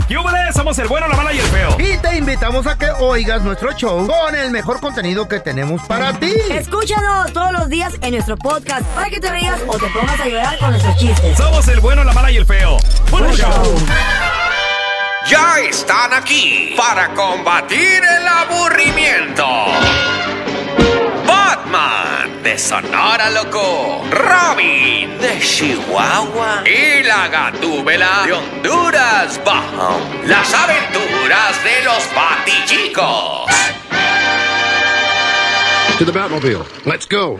¿Qué húbole? Somos el bueno, la mala y el feo. Y te invitamos a que oigas nuestro show con el mejor contenido que tenemos para ti. Escúchanos todos los días en nuestro podcast para que te rías o te pongas a llorar con nuestros chistes. Somos el bueno, la mala y el feo. ¡Buen show! Ya están aquí para combatir el aburrimiento. Batman de Sonora Loco, Robin de Chihuahua y la Gatúbela de Honduras Bajo. Las aventuras de los Batichicos. To the Batmobile. Let's go.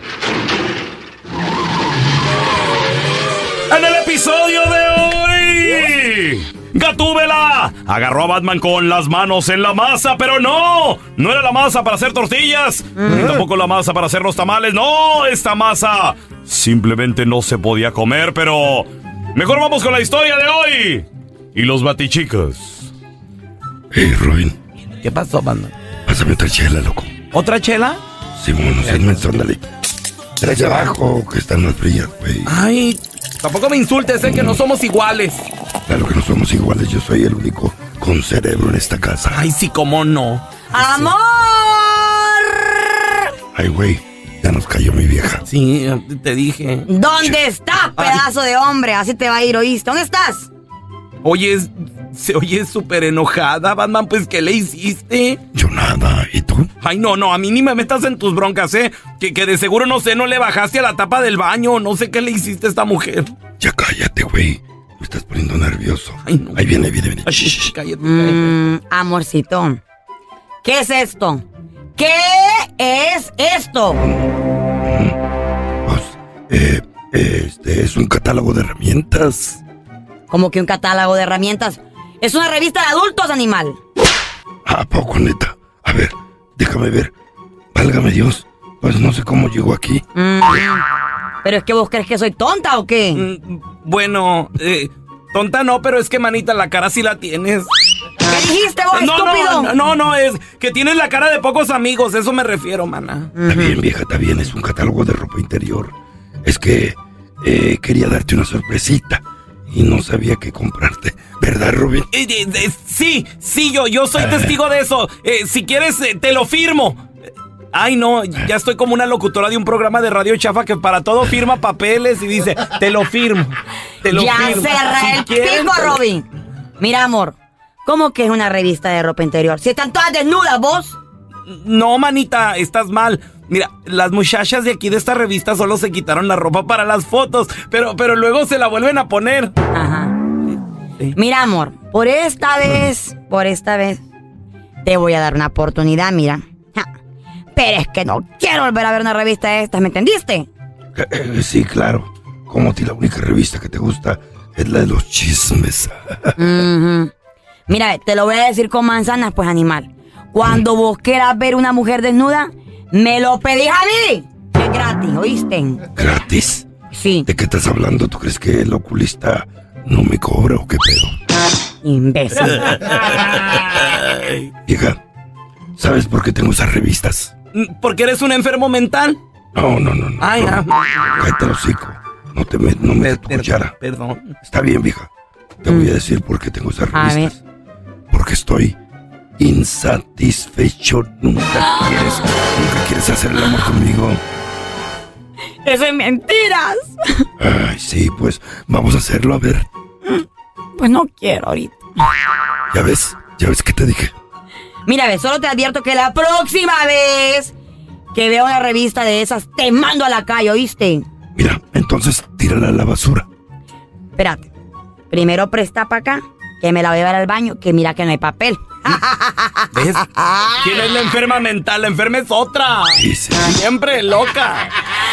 En el episodio de hoy, Gatúbela agarró a Batman con las manos en la masa, pero no era la masa para hacer tortillas, ni tampoco la masa para hacer los tamales. No, esta masa simplemente no se podía comer, pero mejor vamos con la historia de hoy y los Batichicos. Hey, Robin, ¿Qué pasó, Batman? pásame otra chela, loco. ¿Otra chela? Simón, no seas menso, ándale. Trae de abajo, que están más frías, güey. Ay, tampoco me insultes, que no somos iguales. Claro que no somos iguales, yo soy el único con cerebro en esta casa. Ay, sí, cómo no. ¡Amor! Ay, güey, ya nos cayó mi vieja. Sí, te dije. ¿Dónde estás, pedazo de hombre? Así te va a ir, ¿oíste? ¿Dónde estás? Oye, se oye súper enojada, Batman, pues, ¿qué le hiciste? Yo nada, ¿y tú? Ay, no, a mí ni me metas en tus broncas, que de seguro, no sé, no le bajaste a la tapa del baño, no sé qué le hiciste a esta mujer. Ya cállate, güey, me estás poniendo nervioso. Ay, no. Ahí viene. Ay, cállate. Amorcito, ¿qué es esto? ¿Qué es esto? Pues, este es un catálogo de herramientas. Como que un catálogo de herramientas. Es una revista de adultos, animal. ¿A poco, neta? A ver, déjame ver. Válgame Dios, pues no sé cómo llegó aquí. ¿Pero es que vos crees que soy tonta o qué? Bueno, tonta no, pero es que, manita, la cara sí la tienes. ¿Qué dijiste vos, estúpido? No, es que tienes la cara de pocos amigos, eso me refiero, mana. Está bien, vieja, está bien, es un catálogo de ropa interior. Es que quería darte una sorpresita y no sabía qué comprarte, ¿verdad, Robin? Sí, yo soy testigo de eso. Si quieres, te lo firmo. Ay, no, ya estoy como una locutora de un programa de radio chafa que para todo firma papeles y dice, te lo firmo. Ya firmo. cerré el pico, Robin. Mira, amor, ¿cómo que es una revista de ropa interior? Si están todas desnudas, vos. No, manita, estás mal. Mira, las muchachas de aquí de esta revista solo se quitaron la ropa para las fotos, pero luego se la vuelven a poner. Ajá. Sí. Mira, amor, por esta vez, te voy a dar una oportunidad, mira. Pero es que no quiero volver a ver una revista de estas, ¿me entendiste? Sí, claro. Como a ti la única revista que te gusta es la de los chismes. Mira, te lo voy a decir con manzanas, pues, animal. Cuando vos quieras ver una mujer desnuda, me lo pedís a mí. Es gratis, ¿oíste? ¿Gratis? Sí. ¿De qué estás hablando? ¿Tú crees que el oculista no me cobra o qué pedo? Imbécil. Vieja, ¿sabes por qué tengo esas revistas? ¿Porque eres un enfermo mental? No. Ay, no. Cállate el hocico. No me tu cuchara. Perdón. Está bien, vieja. Te voy a decir por qué tengo esas A revistas. Porque estoy insatisfecho. Nunca quieres hacer el amor conmigo. ¡Eso es mentiras! Ay, sí, pues vamos a hacerlo, a ver. Pues no quiero ahorita. Ya ves que te dije. Mira, ve, solo te advierto que la próxima vez que vea una revista de esas, te mando a la calle, ¿oíste? Mira, entonces tírala a la basura. Espérate. Primero presta para acá, que me la voy a llevar al baño, que mira que no hay papel. ¿Ves? ¿Quién es la enferma mental? La enferma es otra. Sí. Siempre loca.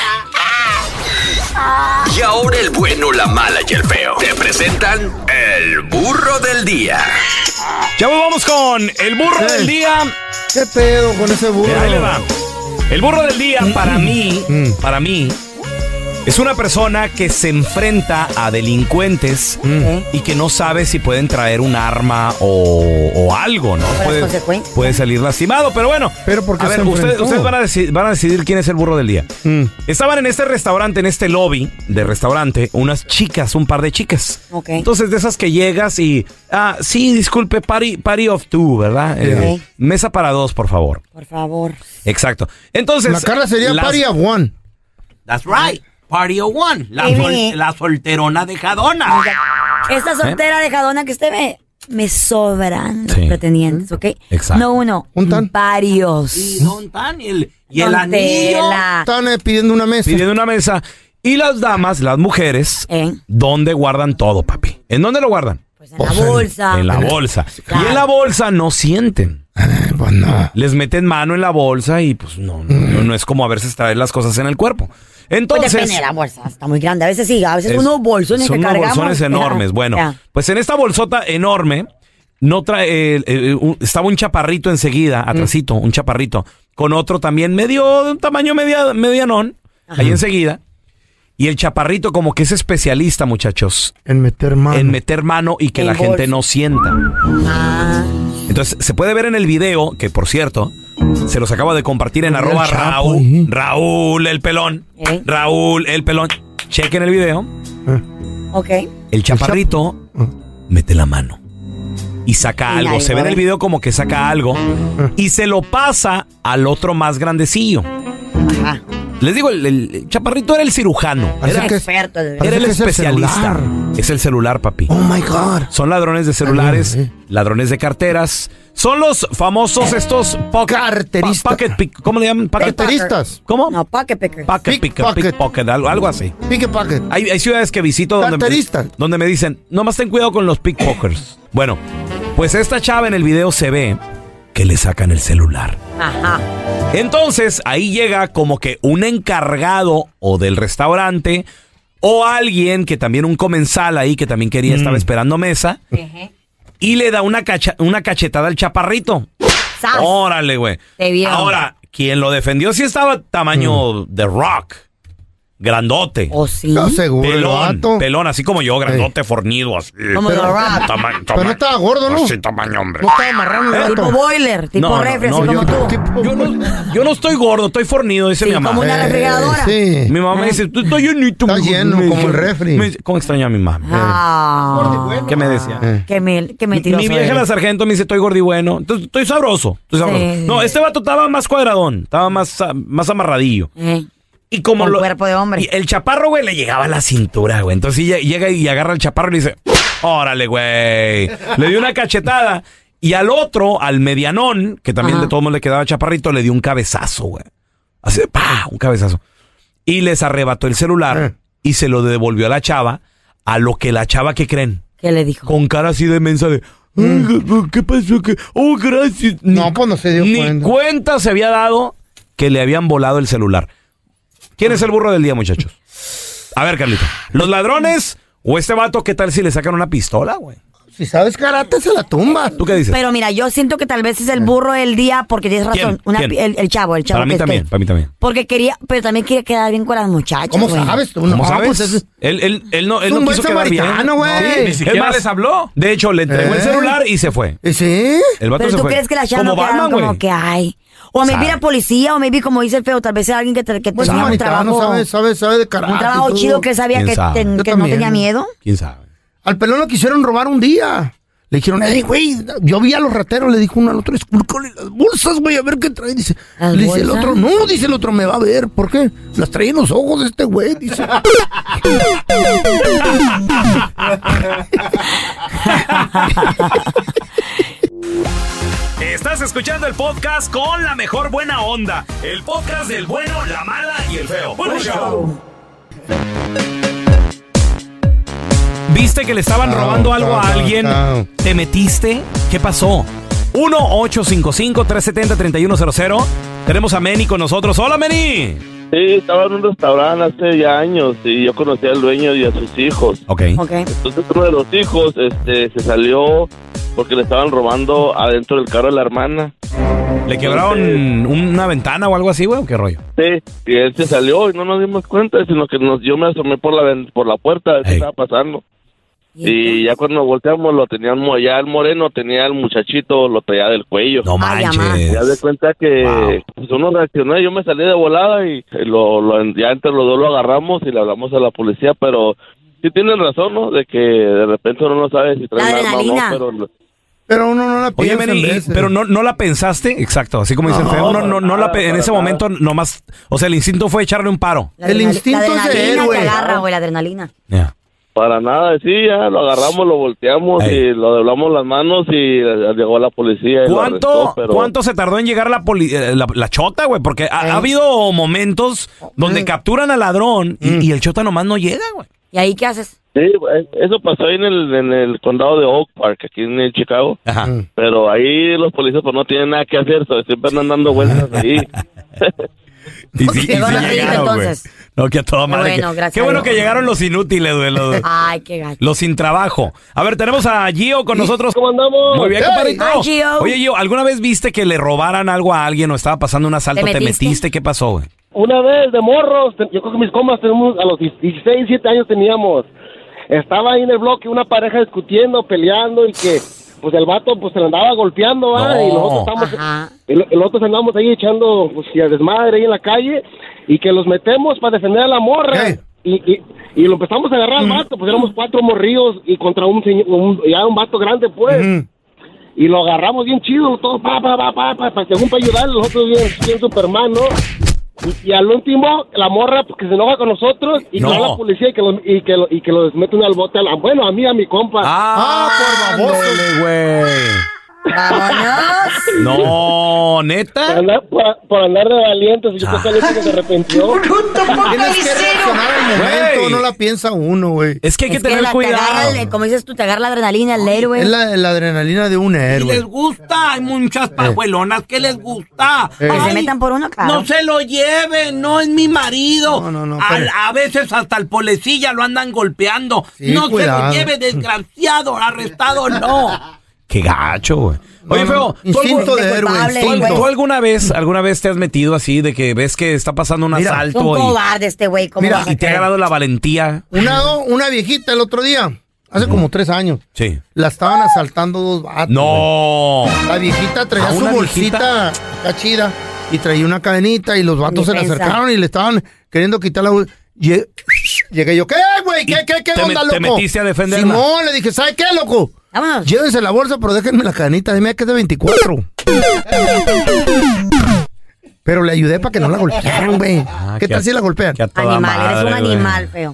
Y ahora el bueno, la mala y el feo te presentan el burro del día. Chavos, vamos con el burro del día. ¿Qué pedo con ese burro? Ahí le va. El burro del día para mí Es una persona que se enfrenta a delincuentes y que no sabe si pueden traer un arma o algo, ¿no? Puede salir lastimado, pero bueno. Pero porque a ver, ustedes van a decidir quién es el burro del día. Estaban en este restaurante, en este lobby de restaurante, unas chicas, un par de chicas. Okay. Entonces, de esas que llegas y... sí, disculpe, party of two, ¿verdad? Mesa para dos, por favor. Por favor. Exacto. Entonces... La Carla sería party of one. That's right. Party of one. La solterona dejadona. Esta soltera dejadona que usted me sobran los pretendientes, ¿ok? Exacto. No uno, varios. Y el anillo. Están pidiendo una mesa. Pidiendo una mesa. Y las damas, las mujeres, ¿dónde guardan todo, papi? ¿En dónde lo guardan? Pues en la bolsa. En la bolsa. Claro. Y en la bolsa no sienten. Pues no. Les meten mano en la bolsa y pues no es como a veces traer las cosas en el cuerpo. Entonces, pues depende de la bolsa, está muy grande. A veces sí, a veces unos bolsones que cargamos. Son bolsones enormes. Bueno, pues en esta bolsota enorme no trae, estaba un chaparrito enseguida, atrasito, un chaparrito, con otro también medio, de un tamaño medianón, ahí enseguida. Y el chaparrito como que es especialista, muchachos. En meter mano y que la gente no sienta. Entonces, se puede ver en el video, que por cierto, se los acabo de compartir en @ Raúl el pelón. Raúl el pelón. Chequen el video. Ok. El chaparrito mete la mano y saca algo. Se ve en el video como que saca algo y se lo pasa al otro más grandecillo. Ajá. Les digo, el chaparrito era el cirujano. Era experto. Era el especialista. Es el celular, papi. Oh, my God. Son ladrones de celulares, ladrones de carteras. Son los famosos estos... Carteristas. ¿Cómo le llaman? Carteristas. ¿Cómo? No, pocket picker. Pickpocket, algo así. Pickpocket. Hay ciudades que visito donde me dicen, nomás ten cuidado con los pickpockers. Bueno, pues esta chava en el video se ve que le sacan el celular. Ajá. Entonces, ahí llega como que un encargado o del restaurante o alguien que también un comensal ahí que también estaba esperando mesa y le da una cachetada al chaparrito. ¡Sas! Órale, güey. Ahora, quien lo defendió sí estaba tamaño de Rock. Grandote. ¿O sí? No, seguro. Pelón, así como yo, grandote, fornido, así. Como pero no estaba gordo, ¿no? Sí, tamaño, hombre. No estaba marrano el Tipo boiler, tipo refri, así como tú. Yo no estoy gordo, estoy fornido, dice mi mamá. Como una refrigeradora. Sí. Mi mamá me dice, tú estás llenito. Está lleno, como el refri. ¿Cómo extraño a mi mamá? ¿Qué me decía? Qué mentiroso. Mi vieja la sargento me dice, estoy gordi bueno. Entonces, estoy sabroso. Sí. No, este vato estaba más cuadradón, estaba más amarradillo. Y como con cuerpo de hombre. Y el chaparro, güey, le llegaba a la cintura, güey. Entonces llega y agarra al chaparro y le dice, órale, güey. Le dio una cachetada. Y al otro, al medianón, que también de todos modos le quedaba chaparrito, le dio un cabezazo, güey. Así de, ¡pah! Un cabezazo. Y les arrebató el celular y se lo devolvió a la chava. A lo que la chava, ¿qué creen? ¿Qué le dijo? Con cara así de mensa de... ¿Qué pasó? Oh, gracias. No, pues no se dio cuenta. Ni cuenta se había dado que le habían volado el celular. ¿Quién es el burro del día, muchachos? A ver, Carlita. ¿Los ladrones o este vato? ¿Qué tal si le sacan una pistola, güey? Si sabes karate, se la tumba. ¿Tú qué dices? Pero mira, yo siento que tal vez es el burro del día porque tienes razón. ¿Quién? El chavo. Para mí también. Porque pero también quería quedar bien con las muchachas. ¿Cómo güey. sabes tú? ¿Cómo sabes? Pues Él no un buen quiso quedar bien. güey. Ni siquiera les habló. De hecho, le entregó el celular y se fue. ¿Sí? El vato Pero se tú fue. crees que las chavas no como quedaron Batman, como que hay. O maybe era policía, o maybe como dice el feo, tal vez era alguien que tenía un trabajo. Sabe de karate. Un trabajo chido que él sabía que no tenía miedo. ¿Quién sabe? Al pelón lo quisieron robar un día. Le dijeron, güey, yo vi a los rateros, le dijo uno al otro, esculcale las bolsas, güey, a ver qué trae. Dice, el otro, no, dice el otro, me va a ver. ¿Por qué? Las traía en los ojos de este güey, dice. Estás escuchando el podcast con la mejor buena onda. El podcast del bueno, la mala y el feo. ¡Buen show! ¿Viste que le estaban robando algo a alguien? ¿Te metiste? ¿Qué pasó? 1-855-370-3100. Tenemos a Meni con nosotros. ¡Hola, Meni! Sí, estaba en un restaurante hace ya años y yo conocí al dueño y a sus hijos. Ok. Entonces uno de los hijos se salió porque le estaban robando adentro del carro de la hermana. ¿Le quebraron una ventana o algo así, güey? ¿O qué rollo? Sí, y él se salió y no nos dimos cuenta, sino que yo me asomé por la puerta a ver qué estaba pasando. Y ya cuando volteamos lo teníamos allá, el moreno tenía al muchachito, lo traía del cuello. No manches. Ya de cuenta que pues uno reaccionó, yo me salí de volada y ya entre los dos lo agarramos y le hablamos a la policía, pero sí tienen razón, ¿no? De que de repente uno no sabe si trae arma o no, pero uno no la piensa. Oye, Mary, pero no la pensaste, exacto, así como dice el feo, en ese momento nomás, o sea, el instinto fue echarle un paro. El instinto es de héroe. Te agarra, güey, la adrenalina. Yeah. Para nada, sí, ya lo agarramos, lo volteamos y lo doblamos las manos y llegó la policía. Y ¿Cuánto se tardó en llegar la chota, güey? Porque ha habido momentos donde capturan al ladrón y el chota nomás no llega, güey. ¿Y ahí qué haces? Sí, eso pasó ahí en el condado de Oak Park, aquí en Chicago. Ajá. Pero ahí los policías pues no tienen nada que hacer, siempre andan dando vueltas ahí. Y sí llegaron, entonces. No, que a toda madre. Bueno, qué bueno que llegaron los inútiles, güey. Ay, qué gacho. Los sin trabajo. A ver, tenemos a Gio con nosotros. ¿Cómo andamos? Muy bien, compadrito. Ay, Gio. Oye, Gio, ¿alguna vez viste que le robaran algo a alguien o estaba pasando un asalto? ¿Te metiste? ¿Qué pasó, güey? Una vez de morros, yo creo que mis compas tenemos a los 16, 17 años teníamos. Estaba ahí en el bloque una pareja discutiendo, peleando y que pues el vato pues se le andaba golpeando, ¿va? Y nosotros andamos ahí echando pues a desmadre ahí en la calle y que los metemos para defender a la morra. Y lo empezamos a agarrar al vato, pues éramos 4 morrillos y contra un vato grande, pues. Y lo agarramos bien chido, todo según para ayudarle, nosotros bien Superman, ¿no? Y al último, la morra que se enoja con nosotros y que va a la policía y que los meten al bote. A mi compa. Por favor, güey. ¡Vámonos! No, ¿neta? Por andar de valientes. Yo creo que se arrepintió. Tienes que reaccionar al momento, no la piensa uno, güey. Es que hay que tener cuidado. Como dices tú, te agarra la adrenalina del héroe. Es la adrenalina de un héroe. Y les gusta, hay muchas pajuelonas que les gusta. Que se metan por uno, claro. No se lo lleven, no es mi marido. No, a veces hasta el policía lo andan golpeando. Sí, no cuidado. se lo lleve, desgraciado, arrestado, no. Qué gacho, güey. Oye, feo, instinto de héroe, instinto. ¿Tú alguna vez te has metido así de que ves que está pasando un asalto? Un cobarde este güey. Y te ha ganado la valentía. Una viejita el otro día, hace como 3 años. Sí. La estaban asaltando 2 vatos. No. Güey. La viejita traía su bolsita acá chida y traía una cadenita y los vatos se le acercaron y le estaban queriendo quitar la bolsa. Llegué yo, ¿qué, güey? ¿Qué onda, loco? ¿Te metiste a defenderla? Simón, le dije, ¿sabe qué, loco? Vámonos. Llévense la bolsa, pero déjenme la cadenita. Dime que es de 24. Pero le ayudé para que no la golpearan, güey. ¿Qué tal si la golpean? Animal, eres un animal, feo.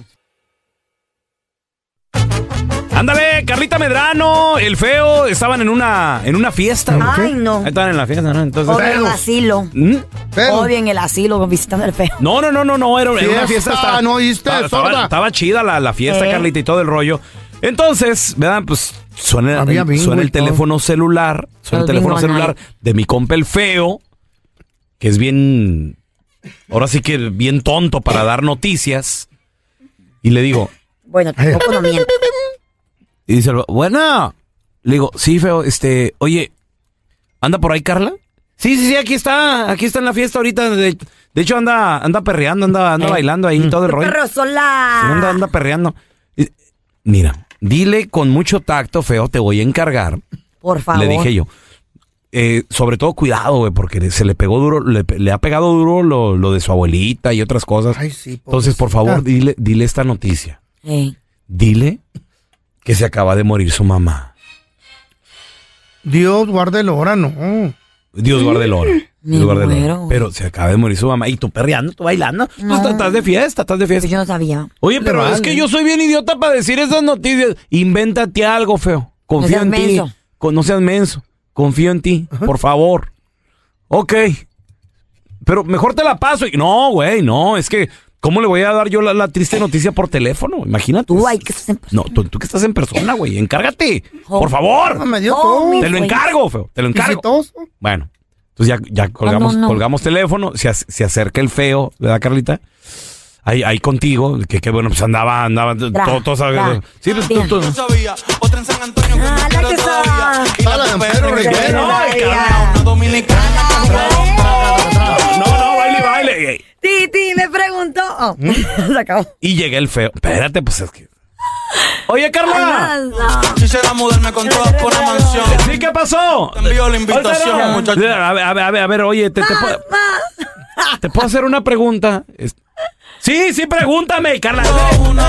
Ándale, Carlita Medrano, el feo, estaban en una fiesta. Ay, no. Ahí estaban en la fiesta, ¿no? Entonces, Odio en el asilo. Odio en el asilo visitando el feo. No, era una fiesta. ¿No oíste, sorda? Estaba chida la fiesta, Carlita, y todo el rollo. Entonces, ¿verdad? Pues suena el teléfono celular. Suena el teléfono celular de mi compa el feo, que es bien, ahora sí que bien tonto para dar noticias. Y le digo, bueno, tampoco no miento. Y dice, bueno, le digo, sí, feo, oye, ¿anda por ahí Carla? Sí, aquí está en la fiesta ahorita. De hecho, anda perreando, anda bailando ahí, todo el rollo. Perro sola. Sí, anda perreando. Mira, dile con mucho tacto, feo, te voy a encargar. Por favor. Le dije yo. Sobre todo cuidado, güey, porque se le pegó duro, le ha pegado duro lo de su abuelita y otras cosas. Ay, sí, entonces, por favor, dile esta noticia. Dile que se acaba de morir su mamá. Dios guarde el hora, no. Dios guarde el hora. Pero se acaba de morir su mamá. Y tú perreando, tú bailando. No. Tú estás de fiesta. Yo no sabía. Oye, pero es que yo soy bien idiota para decir esas noticias. Invéntate algo, feo. Confío en ti. No seas menso. Confío en ti, por favor. Ok. Pero mejor te la paso. No, güey, no. Es que, ¿cómo le voy a dar yo la triste noticia por teléfono? Imagínate. Tú, que estás en persona. No, tú que estás en persona, güey. Encárgate. Por favor. No, me dio todo. Te lo encargo, feo. Te lo encargo. Bueno. Entonces ya colgamos teléfono. Se acerca el feo, ¿verdad, Carlita? Ahí contigo, que bueno, pues andaba todo sabía. Sí, tú no sabía. Otra en San Antonio. La de Pedro Rivera. Una dominicana. Se acabó. Y llegué el feo. Espérate, pues es que... Oye, Carla. Quisiera mudarme con todas por una mansión. ¿Sí qué pasó? Te envío la invitación, muchachos. A ver, oye, ¿te puedo hacer una pregunta? Sí, pregúntame, Carla. Sí,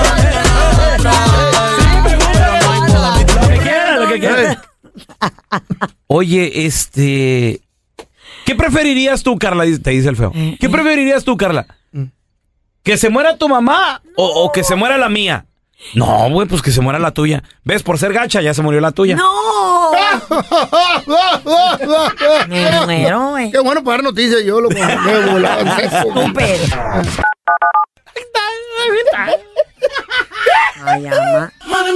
pregúntame. Lo que quieras. Oye, ¿qué preferirías tú, Carla? Te dice el feo. ¿Qué preferirías tú, Carla? ¿Que se muera tu mamá o que se muera la mía? No, güey, pues que se muera la tuya. ¿Ves? Por ser gacha ya se murió la tuya. ¡No! Me muero, güey. Qué bueno para dar noticias. Yo lo compré volado. Ay, ama.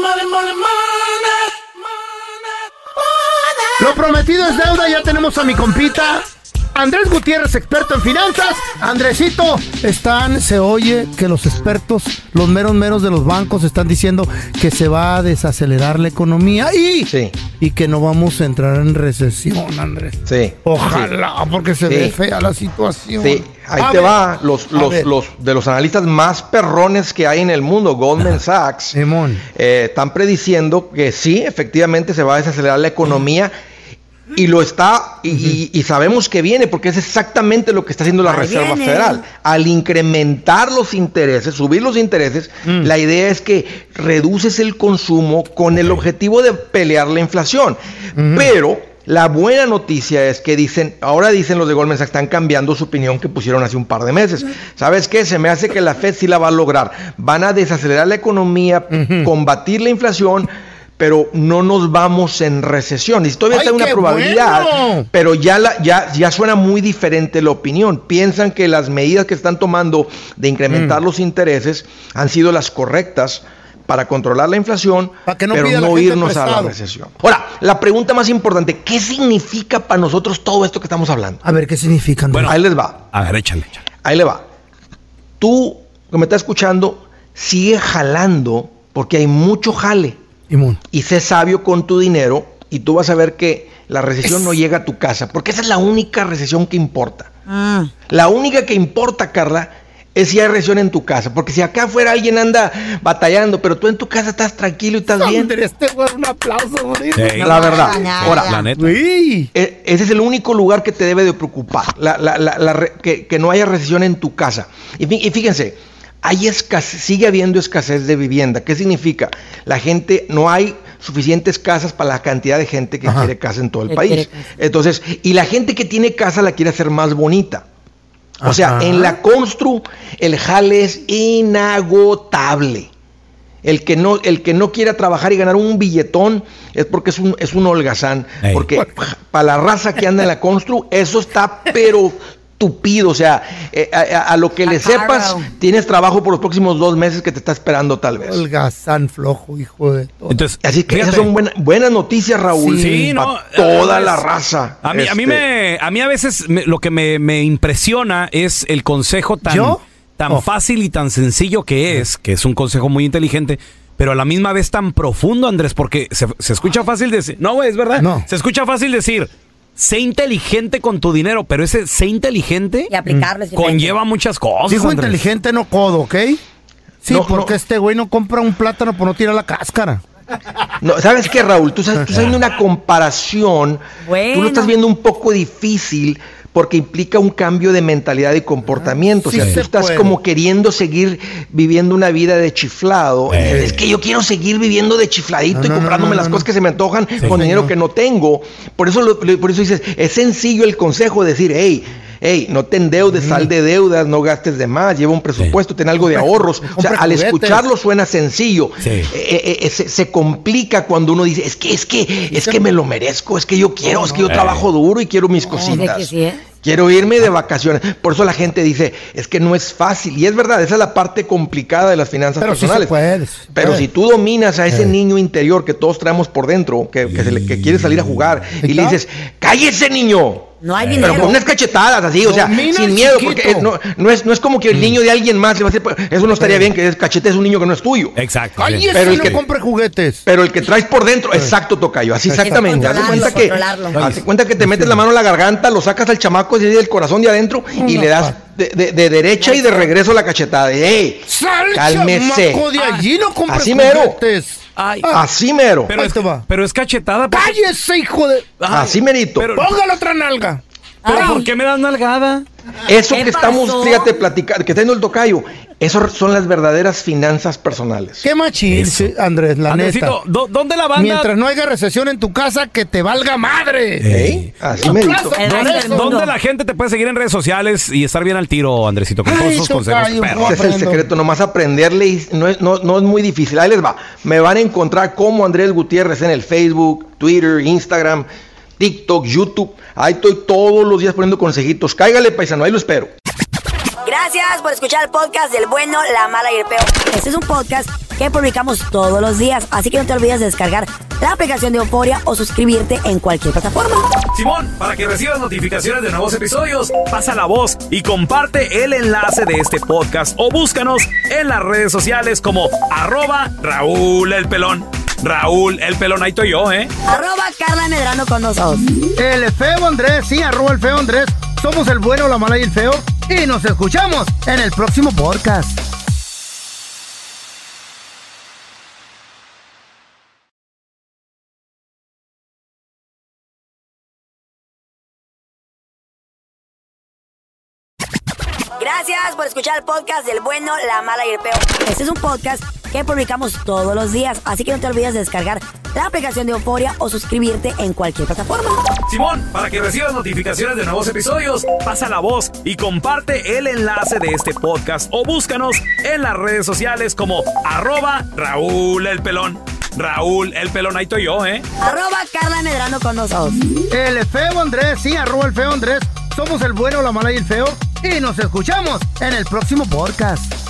Lo prometido es deuda. Ya tenemos a mi compita Andrés Gutiérrez, experto en finanzas. Andresito, se oye que los expertos, los meros de los bancos están diciendo que se va a desacelerar la economía y que no vamos a entrar en recesión, Andrés. Sí. Ojalá, porque se ve fea la situación. Sí, ahí va. Los de los analistas más perrones que hay en el mundo, Goldman Sachs, están prediciendo que sí, efectivamente se va a desacelerar la economía. Y lo está, y sabemos que viene, porque es exactamente lo que está haciendo la Reserva Federal. Al incrementar los intereses, subir los intereses, la idea es que reduces el consumo con el objetivo de pelear la inflación. Pero la buena noticia es que ahora dicen los de Goldman Sachs, están cambiando su opinión que pusieron hace un par de meses. ¿Sabes qué? Se me hace que la Fed sí la va a lograr. Van a desacelerar la economía, combatir la inflación, pero no nos vamos en recesión. Y todavía está una probabilidad, pero ya suena muy diferente la opinión. Piensan que las medidas que están tomando de incrementar los intereses han sido las correctas para controlar la inflación, pero no irnos a la recesión. Ahora, la pregunta más importante, ¿qué significa para nosotros todo esto que estamos hablando? A ver, ¿qué significa? Bueno, ahí les va. A ver, échale. Ahí le va. Tú, que me estás escuchando, sigue jalando, porque hay mucho jale. Y sé sabio con tu dinero y tú vas a ver que la recesión no llega a tu casa, porque esa es la única recesión que importa. La única que importa, Carla, es si hay recesión en tu casa, porque si acá afuera alguien anda batallando, pero tú en tu casa estás tranquilo y estás bien. Un aplauso, la verdad. Ahora, la neta. Ese es el único lugar que te debe de preocupar, que no haya recesión en tu casa. Y fíjense, sigue habiendo escasez de vivienda. ¿Qué significa? No hay suficientes casas para la cantidad de gente que quiere casa en todo el país. Entonces, y la gente que tiene casa la quiere hacer más bonita. O sea, en la constru el jale es inagotable. El que no quiera trabajar y ganar un billetón es porque es un holgazán. Porque para la raza que anda en la constru, eso está pero tupido. O sea, a lo que le sepas, tienes trabajo por los próximos 2 meses que te está esperando tal vez. Holgazán flojo, hijo de todo. Entonces, así que esas son buenas noticias, Raúl. Sí, para toda la raza. A mí a veces lo que me impresiona es el consejo tan fácil y tan sencillo que es un consejo muy inteligente, pero a la misma vez tan profundo, Andrés, porque se escucha fácil decir, no, güey, es verdad, se escucha fácil decir, sé inteligente con tu dinero, pero ese sé inteligente y aplicarlo conlleva muchas cosas. Dijo Andrés. Inteligente, no codo, ¿ok? Sí, porque este güey no compra un plátano por no tirar la cáscara. No, ¿sabes qué, Raúl? Tú estás haciendo una comparación, tú lo estás viendo un poco difícil, porque implica un cambio de mentalidad y comportamiento. O sea, tú estás como queriendo seguir viviendo una vida de chiflado. Es que yo quiero seguir viviendo de chifladito y comprándome las cosas que se me antojan con dinero que no tengo. Por eso dices, es sencillo el consejo de decir, hey, no te endeudes, sal de deudas, no gastes de más, lleva un presupuesto, ten algo de ahorros. O sea, al escucharlo suena sencillo. Se complica cuando uno dice, es que me lo merezco, es que yo quiero, es que yo trabajo duro y quiero mis cositas. Quiero irme de vacaciones. Por eso la gente dice, es que no es fácil. Y es verdad, esa es la parte complicada de las finanzas personales. Pero si tú dominas a ese niño interior que todos traemos por dentro, que quiere salir a jugar, y le dices, ¡cállese, niño! No hay dinero. Pero con unas cachetadas así, o sea, sin miedo, porque no es como que el niño de alguien más le va a decir, eso no estaría bien, que cachete es un niño que no es tuyo. Exacto. Pero el que compre juguetes. Pero el que traes por dentro, exacto, tocayo, así exactamente. Haz cuenta que te metes la mano en la garganta, lo sacas al chamaco así del corazón de adentro y le das de derecha y de regreso la cachetada. ¡Ey! ¡Cálmese! De allí no compres así mero. Ay, así mero. Pero es cachetada. ¡Cállese, hijo de! Así merito. Póngale otra nalga. ¿Pero por qué me das nalgada? Eso que estamos, fíjate, platicando, que está yendo el tocayo, eso son las verdaderas finanzas personales. Qué machín, Andrés, la Andresito, neta. ¿dónde la banda? Mientras no haya recesión en tu casa, que te valga madre. Así me dijo. ¿Dónde la gente te puede seguir en redes sociales y estar bien al tiro, Andresito, con todos esos consejos? Ese es el secreto, nomás aprenderle y no es muy difícil. Ahí les va. Me van a encontrar como Andrés Gutiérrez en el Facebook, Twitter, Instagram, TikTok, YouTube. Ahí estoy todos los días poniendo consejitos. Cáigale, paisano, ahí lo espero. Gracias por escuchar el podcast del bueno, la mala y el peor. Este es un podcast que publicamos todos los días, así que no te olvides de descargar la aplicación de Euforia o suscribirte en cualquier plataforma. Simón, para que recibas notificaciones de nuevos episodios, pasa la voz y comparte el enlace de este podcast o búscanos en las redes sociales como @Raúl el Pelón. Raúl el Pelón, ahí estoy yo, @Carla Medrano con nosotros. El feo Andrés, sí, @el feo Andrés. Somos el bueno, la mala y el feo. Y nos escuchamos en el próximo podcast. Gracias por escuchar el podcast del bueno, la mala y el peor. Este es un podcast que publicamos todos los días, así que no te olvides de descargar la aplicación de Euforia o suscribirte en cualquier plataforma. Simón, para que recibas notificaciones de nuevos episodios, pasa la voz y comparte el enlace de este podcast o búscanos en las redes sociales como @Raúl el Pelón. Raúl el Pelón, ahí estoy yo, @Carla Medrano con nosotros. El feo Andrés, sí, @el feo Andrés. Somos el bueno, la mala y el feo. Y nos escuchamos en el próximo podcast.